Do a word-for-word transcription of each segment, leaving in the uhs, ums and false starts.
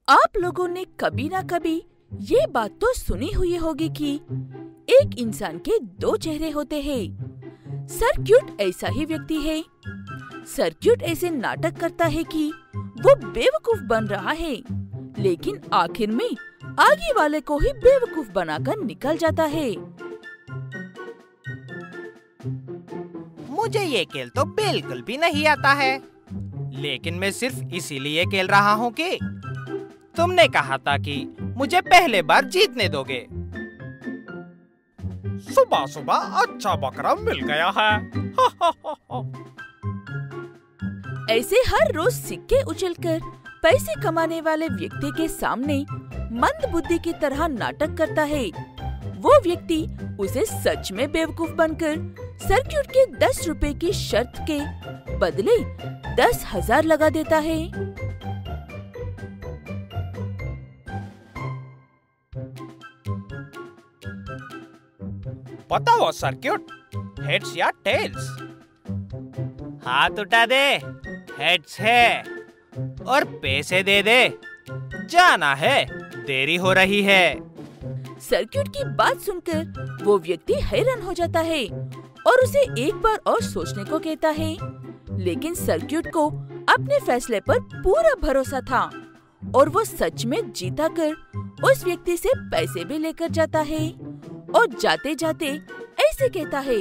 आप लोगों ने कभी ना कभी ये बात तो सुनी हुई होगी कि एक इंसान के दो चेहरे होते हैं। सर्क्यूट ऐसा ही व्यक्ति है। सर्क्यूट ऐसे नाटक करता है कि वो बेवकूफ बन रहा है, लेकिन आखिर में आगे वाले को ही बेवकूफ बनाकर निकल जाता है। मुझे ये खेल तो बिल्कुल भी नहीं आता है, लेकिन मैं सिर्फ इसीलिए खेल रहा हूँ कि तुमने कहा था कि मुझे पहले बार जीतने दोगे। सुबह सुबह अच्छा बकरा मिल गया है। ऐसे हर रोज सिक्के उछलकर पैसे कमाने वाले व्यक्ति के सामने मंद बुद्धि की तरह नाटक करता है। वो व्यक्ति उसे सच में बेवकूफ बनकर सर्क्यूट के दस रुपए की शर्त के बदले दस हजार लगा देता है। बताओ सर्क्यूट, हेड्स या टेल्स? हाथ उठा दे, हेड्स है, और पैसे दे दे, जाना है, देरी हो रही है। सर्क्यूट की बात सुनकर वो व्यक्ति हैरान हो जाता है और उसे एक बार और सोचने को कहता है, लेकिन सर्क्यूट को अपने फैसले पर पूरा भरोसा था और वो सच में जीता कर उस व्यक्ति से पैसे भी लेकर जाता है और जाते जाते ऐसे कहता है,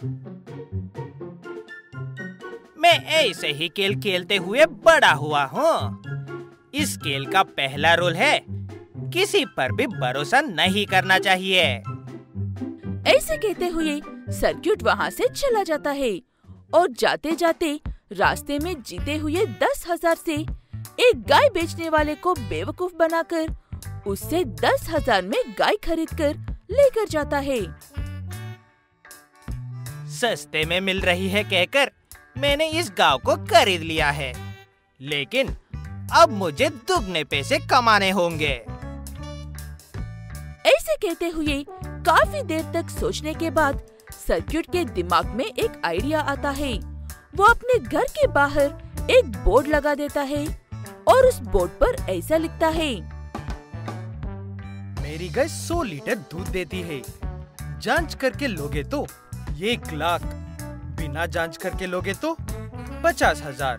मैं ऐसे ही खेल खेलते हुए बड़ा हुआ हूँ। इस खेल का पहला रूल है, किसी पर भी भरोसा नहीं करना चाहिए। ऐसे कहते हुए सर्क्यूट वहाँ से चला जाता है और जाते जाते रास्ते में जीते हुए दस हजार से एक गाय बेचने वाले को बेवकूफ बनाकर उससे दस हजार में गाय खरीदकर लेकर जाता है। सस्ते में मिल रही है कहकर मैंने इस गांव को खरीद लिया है, लेकिन अब मुझे दुगने पैसे कमाने होंगे। ऐसे कहते हुए काफी देर तक सोचने के बाद सर्क्यूट के दिमाग में एक आइडिया आता है। वो अपने घर के बाहर एक बोर्ड लगा देता है और उस बोर्ड पर ऐसा लिखता है, मेरी गाय सौ लीटर दूध देती है, जांच करके लोगे तो एक लाख, बिना जांच करके लोगे तो पचास हजार।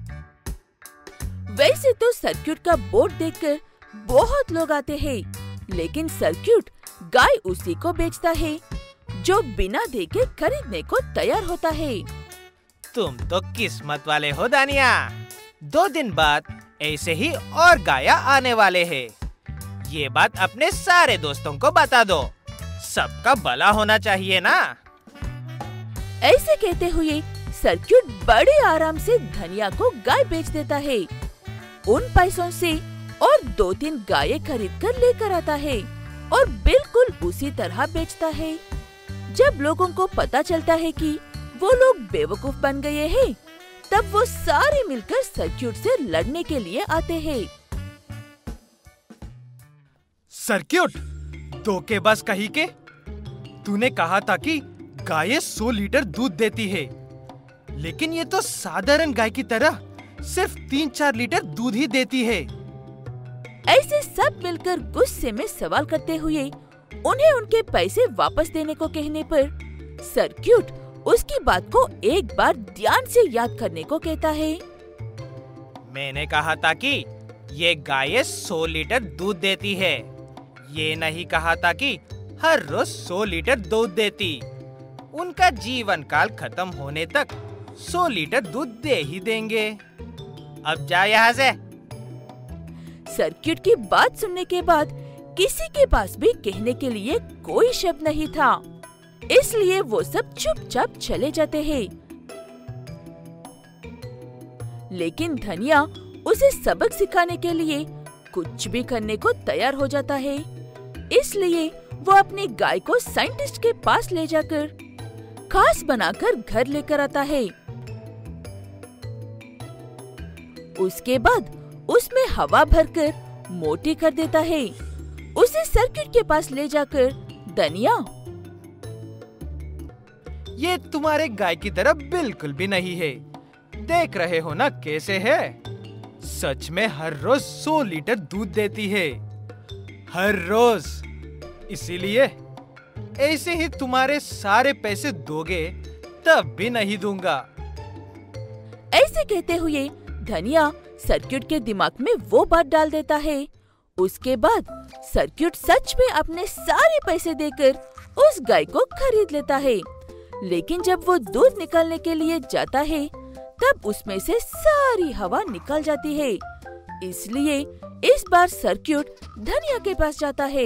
वैसे तो सर्क्यूट का बोर्ड देखकर बहुत लोग आते हैं, लेकिन सर्क्यूट गाय उसी को बेचता है जो बिना देखे खरीदने को तैयार होता है। तुम तो किस्मत वाले हो दानिया। दो दिन बाद ऐसे ही और गाया आने वाले हैं। ये बात अपने सारे दोस्तों को बता दो, सबका भला होना चाहिए ना। ऐसे कहते हुए सर्क्यूट बड़े आराम से धनिया को गाय बेच देता है। उन पैसों से और दो तीन गायें खरीद कर लेकर आता है और बिल्कुल उसी तरह बेचता है। जब लोगों को पता चलता है कि वो लोग बेवकूफ बन गए हैं, तब वो सारे मिलकर सर्क्यूट से लड़ने के लिए आते हैं। सर्क्यूट, धोखेबाज कहीं के, तूने कहा था कि गायें सौ लीटर दूध देती है, लेकिन ये तो साधारण गाय की तरह सिर्फ तीन चार लीटर दूध ही देती है। ऐसे सब मिलकर गुस्से में सवाल करते हुए उन्हें उनके पैसे वापस देने को कहने पर सर्क्यूट उसकी बात को एक बार ध्यान से याद करने को कहता है। मैंने कहा था कि ये गायें सौ लीटर दूध देती है, ये नहीं कहा था कि हर रोज सौ लीटर दूध देती। उनका जीवन काल खत्म होने तक सौ लीटर दूध दे ही देंगे। अब जा यहाँ से। सर्क्यूट की बात सुनने के बाद किसी के पास भी कहने के लिए कोई शब्द नहीं था, इसलिए वो सब चुपचाप चले जाते हैं। लेकिन धनिया उसे सबक सिखाने के लिए कुछ भी करने को तैयार हो जाता है, इसलिए वो अपनी गाय को साइंटिस्ट के पास ले जाकर खास बनाकर घर लेकर आता है। उसके बाद उसमें हवा भरकर मोटी कर देता है। उसे सर्किट के पास ले जाकर धनिया, ये तुम्हारे गाय की तरह बिल्कुल भी नहीं है, देख रहे हो ना कैसे है। सच में हर रोज सौ लीटर दूध देती है, हर रोज। इसीलिए ऐसे ही तुम्हारे सारे पैसे दोगे तब भी नहीं दूंगा। ऐसे कहते हुए धनिया सर्किट के दिमाग में वो बात डाल देता है। उसके बाद सर्किट सच में अपने सारे पैसे देकर उस गाय को खरीद लेता है। लेकिन जब वो दूध निकालने के लिए जाता है तब उसमें से सारी हवा निकल जाती है। इसलिए इस बार सर्किट धनिया के पास जाता है।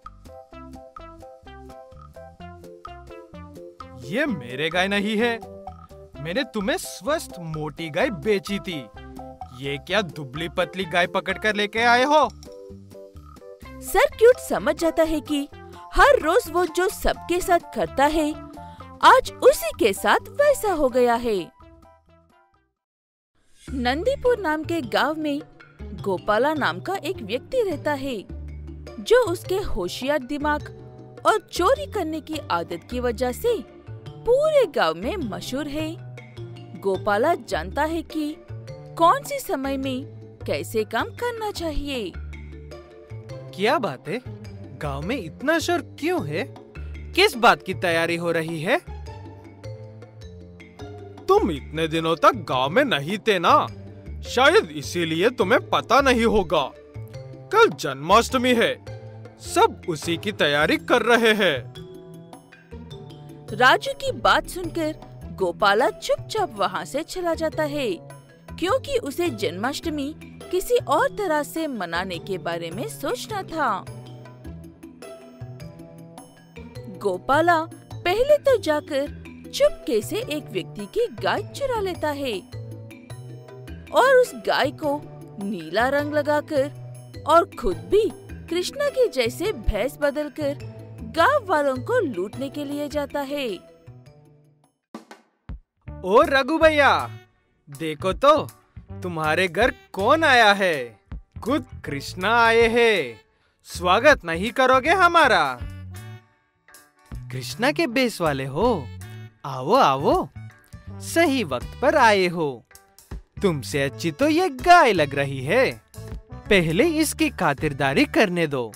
ये मेरे गाय नहीं है, मैंने तुम्हें स्वस्थ मोटी गाय बेची थी। ये क्या दुबली पतली गाय पकड़ कर लेके आए हो? सर्किट समझ जाता है कि हर रोज वो जो सबके साथ करता है आज उसी के साथ वैसा हो गया है। नंदीपुर नाम के गांव में गोपाला नाम का एक व्यक्ति रहता है जो उसके होशियार दिमाग और चोरी करने की आदत की वजह से पूरे गांव में मशहूर है। गोपाला जानता है कि कौन सी समय में कैसे काम करना चाहिए। क्या बात है, गांव में इतना शोर क्यों है? किस बात की तैयारी हो रही है? तुम इतने दिनों तक गांव में नहीं थे ना, शायद इसीलिए तुम्हें पता नहीं होगा। कल जन्माष्टमी है, सब उसी की तैयारी कर रहे हैं। राजू की बात सुनकर गोपाला चुपचाप वहाँ से चला जाता है, क्योंकि उसे जन्माष्टमी किसी और तरह से मनाने के बारे में सोचना था। गोपाला पहले तो जाकर चुपके से एक व्यक्ति की गाय चुरा लेता है और उस गाय को नीला रंग लगाकर और खुद भी कृष्णा के जैसे भैंस बदलकर गांव वालों को लूटने के लिए जाता है। ओ रघु भैया, देखो तो तुम्हारे घर कौन आया है। खुद कृष्णा आए हैं, स्वागत नहीं करोगे हमारा? कृष्णा के बेस वाले हो, आओ आओ, सही वक्त पर आए हो। तुमसे अच्छी तो ये गाय लग रही है, पहले इसकी खातिरदारी करने दो।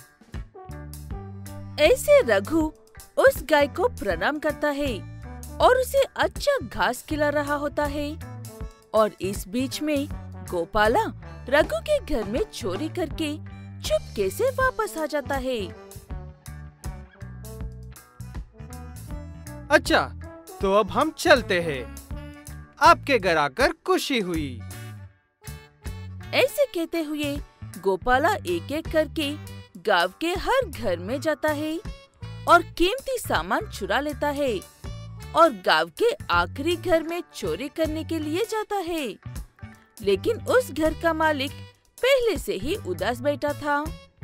ऐसे रघु उस गाय को प्रणाम करता है और उसे अच्छा घास खिला रहा होता है। और इस बीच में गोपाला रघु के घर में चोरी करके चुपके से वापस आ जाता है। अच्छा, तो अब हम चलते हैं। आपके घर आकर खुशी हुई। ऐसे कहते हुए गोपाला एक एक करके गांव के हर घर में जाता है और कीमती सामान चुरा लेता है और गांव के आखिरी घर में चोरी करने के लिए जाता है। लेकिन उस घर का मालिक पहले से ही उदास बैठा था।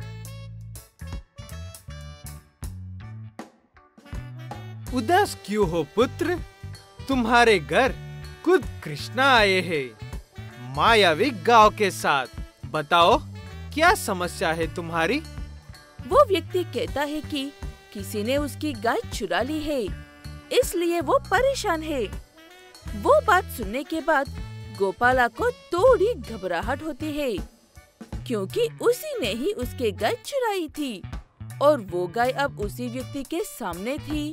उदास क्यों हो पुत्र? तुम्हारे घर खुद कृष्णा आए हैं मायावी गांव के साथ। बताओ क्या समस्या है तुम्हारी? वो व्यक्ति कहता है कि किसी ने उसकी गाय चुरा ली है, इसलिए वो परेशान है। वो बात सुनने के बाद गोपाला को थोड़ी घबराहट होती है, क्योंकि उसी ने ही उसके गाय चुराई थी और वो गाय अब उसी व्यक्ति के सामने थी।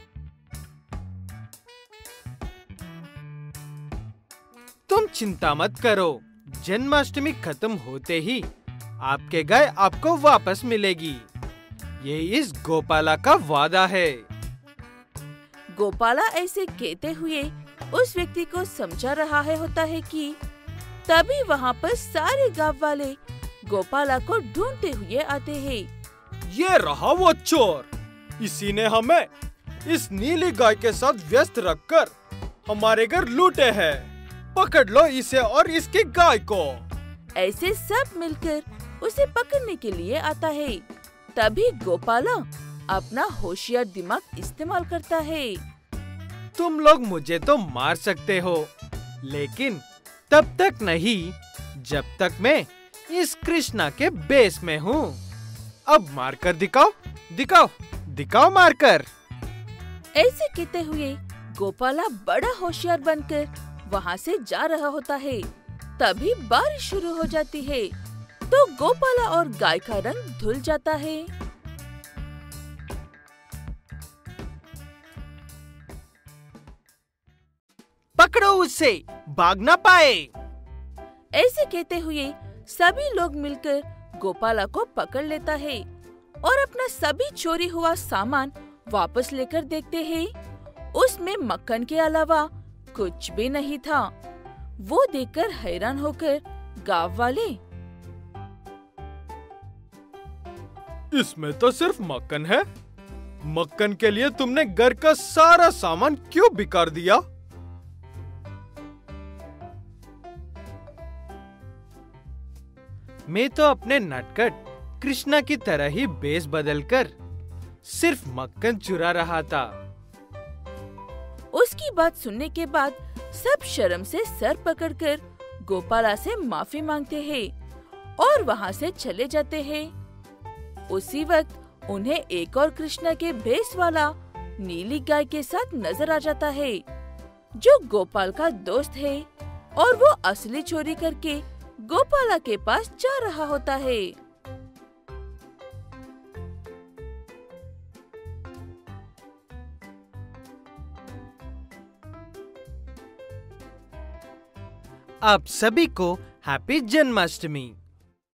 तुम चिंता मत करो, जन्माष्टमी खत्म होते ही आपके गाय आपको वापस मिलेगी। ये इस गोपाला का वादा है। गोपाला ऐसे कहते हुए उस व्यक्ति को समझा रहा है होता है कि तभी वहाँ पर सारे गांव वाले गोपाला को ढूंढते हुए आते हैं। ये रहा वो चोर, इसी ने हमें इस नीली गाय के साथ व्यस्त रखकर हमारे घर लूटे हैं। पकड़ लो इसे और इसकी गाय को। ऐसे सब मिलकर उसे पकड़ने के लिए आता है। तभी गोपाला अपना होशियार दिमाग इस्तेमाल करता है। तुम लोग मुझे तो मार सकते हो, लेकिन तब तक नहीं जब तक मैं इस कृष्णा के बेस में हूँ। अब मारकर दिखाओ, दिखाओ, दिखाओ मारकर। ऐसे कहते हुए गोपाला बड़ा होशियार बनकर वहाँ से जा रहा होता है। तभी बारिश शुरू हो जाती है, तो गोपाला और गाय का रंग धुल जाता है। पकड़ो उसे, भाग ना पाए। ऐसे कहते हुए सभी लोग मिलकर गोपाला को पकड़ लेता है और अपना सभी चोरी हुआ सामान वापस लेकर देखते हैं। उसमें मक्खन के अलावा कुछ भी नहीं था। वो देखकर हैरान होकर गांव वाले, इसमें तो सिर्फ मक्खन है। मक्खन के लिए तुमने घर का सारा सामान क्यों बिगाड़ दिया? मैं तो अपने नटखट कृष्णा की तरह ही बेस बदलकर सिर्फ मक्खन चुरा रहा था। उसकी बात सुनने के बाद सब शर्म से सर पकड़कर गोपाला से माफी मांगते हैं और वहाँ से चले जाते हैं। उसी वक्त उन्हें एक और कृष्णा के भेष वाला नीली गाय के साथ नजर आ जाता है, जो गोपाल का दोस्त है, और वो असली चोरी करके गोपाला के पास जा रहा होता है। आप सभी को हैप्पी जन्माष्टमी।